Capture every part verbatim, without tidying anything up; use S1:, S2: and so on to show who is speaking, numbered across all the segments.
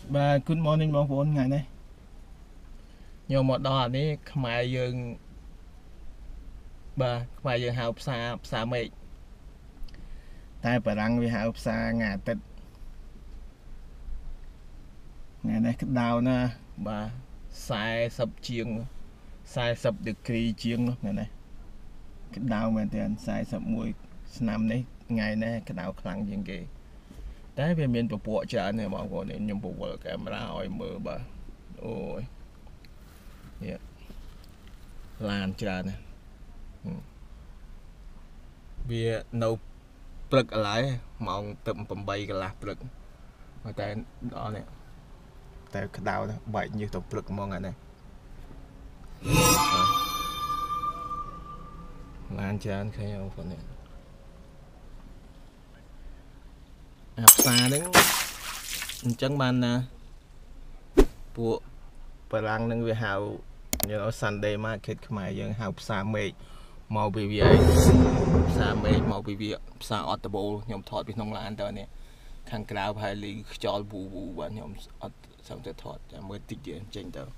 S1: Bà good morningបងប្អូនថ្ងៃនេះខ្ញុំមកដល់អានេះខ្មែរយើងបាទខ្មែរយើងហៅផ្សារផ្សារមេឃតែបារាំងវាហៅផ្សារថ្ងៃអាទិត្យថ្ងៃនេះក្តៅណាស់បាទ40ជាង40ដឺក្រេជាងថ្ងៃនេះក្តៅមែនទែន41ឆ្នាំនេះថ្ងៃនេះក្តៅខ្លាំងជាងគេតែវាមានពពកច្រើនទេបងប្អូនខ្ញុំពវល់កាមេរ៉ាឲ្យមើលបាទអូយនេះឡានច្រើនណាស់វានៅព្រឹកឥឡូវម៉ោងទៅ8កន្លះព្រឹកតែដល់នេះតែក្តៅណាស់បែកញើសទៅព្រឹកហ្មងអានេះឡានច្រើនឃើញបងប្អូននេះអាផ្សារហ្នឹងអញ្ចឹងបានណាពួកបារាំងនឹងវាហៅ Sunday market ខ្មែរយើងហៅផ្សារមេឃមកពីវាផ្សារមេឃមកពីវាផ្សារអត់ដបូលខ្ញុំថតពីក្នុងឡានតើនេះខាងក្រៅប្រហែលលីខ្យល់វូវូបាទខ្ញុំអត់សឹងតែថតចាំមើលតិចទៀតចេញទៅ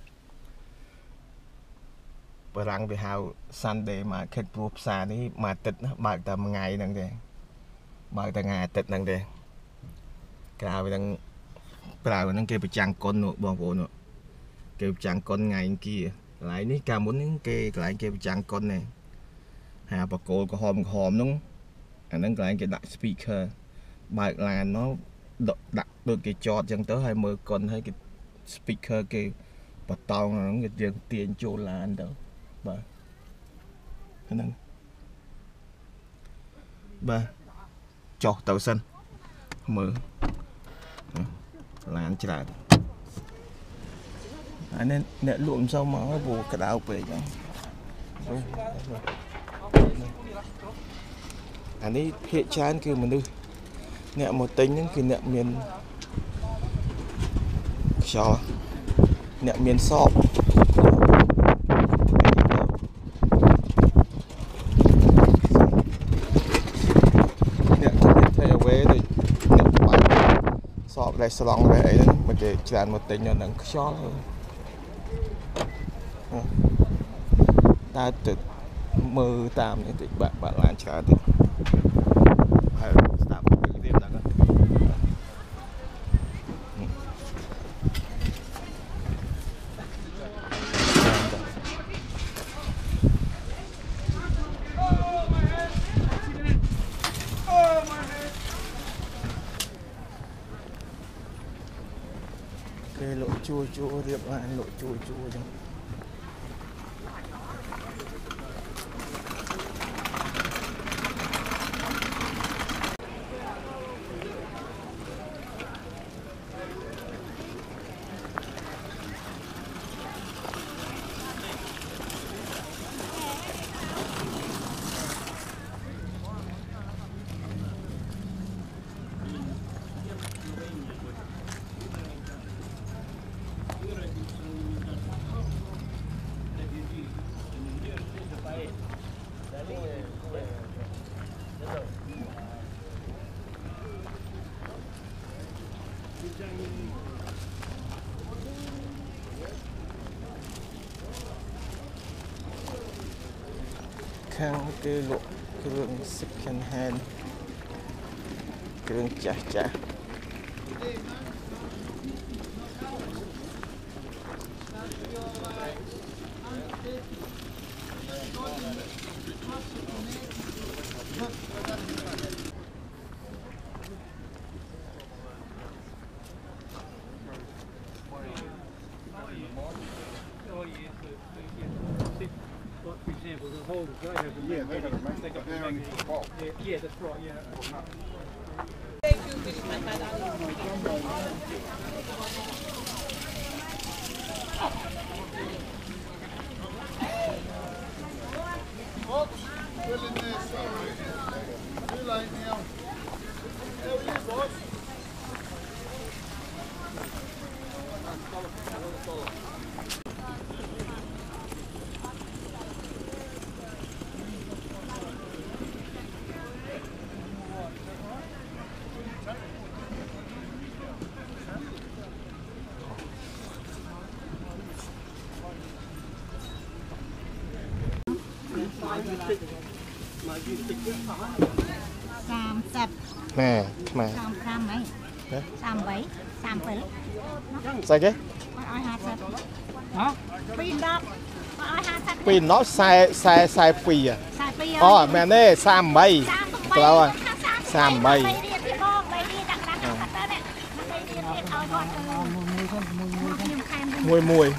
S1: បារាំងវាហៅ Sunday market ព្រោះផ្សារនេះមួយអាទិត្យបើកតែមួយថ្ងៃហ្នឹងទេបើកតែថ្ងៃអាទិត្យហ្នឹងទេក្រៅហ្នឹងប្រើហ្នឹងគេប្រចាំងកុនបងប្អូនគេប្រចាំងកុនថ្ងៃគីកន្លែងនេះកាលមុនហ្នឹងគេកន្លែងគេប្រចាំងកុននេះហើយបកគោលក្រហមក្រហមហ្នឹងអាហ្នឹងកន្លែងគេដាក់ speaker បើកឡានមកដាក់ដូចគេចតអញ្ចឹងទៅហើយមើលកុនហើយគេ speaker គេបតោងហ្នឹងគេយើងទាញចូលឡានទៅបាទហ្នឹងបាទចុះទៅសិនមើលឡានច្រើនអានេះអ្នកលក់មិនសូវមកព្រោះក្តៅពេកហ្នឹងអានេះភាគច្រើនគឺមនុស្សអ្នកមកទិញហ្នឹងគឺអ្នកមានខ្យល់អ្នកមានសອບអ្នកទៅធ្វើអ្វីដូចអ្នកបាច់សອບដែលស្លង់ដែរអីហ្នឹងមកគេច្រើនមកទិញនៅនឹងខ្យល់តែទៅមើលតាមនេះតិចបាក់បាក់ឡានច្រើនតិចហើយស្ដាប់ពីទៀតដល់គេលក់ជួជួរៀបឡានលក់ជួជួអញ្ចឹងខាងគេលក់គ្រឿង second hand គ្រឿងចាស់ចាស់Yeah, they got to make they got down in the box. Yeah, yeah, that's right. Yeah. Thank you very much. Oops, still in there, sorry. Too late now. How are you, boss?
S2: สามสิบ
S1: แม่มา
S2: สามสามไหมสามใบสามเปิด
S1: ใส่เก๊
S2: อ้อยห้าสิบฮะปีนดอกอ้อยห้าสิบ
S1: ปีนเนาะใส่ใส่ใส่ปีอ่ะ
S2: ใส่ปี
S1: อ๋อแม่เน่สามใบเราอ่ะสามใบ
S2: ใบเรียนที่บ้องใบเรียนดังๆขัดเตอร์เนี่ยใบเรียนเรียนเอาก่อนเลย
S1: มวยมวย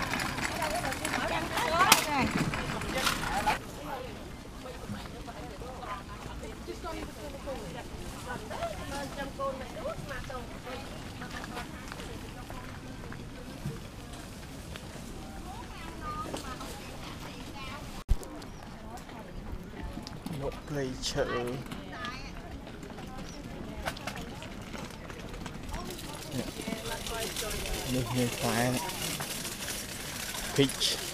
S1: นกเลยเชอนี่นี่ควาย peach